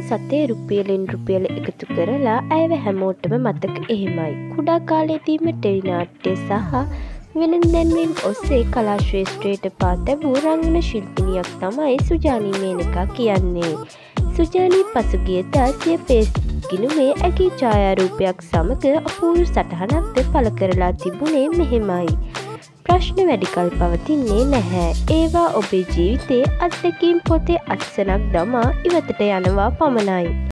සතේ රුපියලෙන් රුපියල එකතු කරලා ඇයව හැමෝටම මතක එහෙමයි. කුඩා කාලයේදීම ටෙලි නාට්‍ය සහ වෙළඳ දැන්වීම් ඔස්සේ කලා ශ්‍රේෂ්ඨයට පා තැබූ රංගන ශිල්පිනියක් තමයි සුජානි මේනකා කියන්නේ. සුජානි පසුගියදා සිය ෆේස්බුක් ගිණුමේ ඇගේ ඡායාරූපයක් සමග අපූර්ව සටහනක්ද පළ කරලා තිබුණේ මෙහෙමයි. ප්‍රශ්න වැඩිකල් පවතින්නේ නැහැ. ඒවා ඔබේ ජීවිතයේ අත්දැකීම් පොතේ අත්සනක් දමා ඉවතට යනවා පමණයි.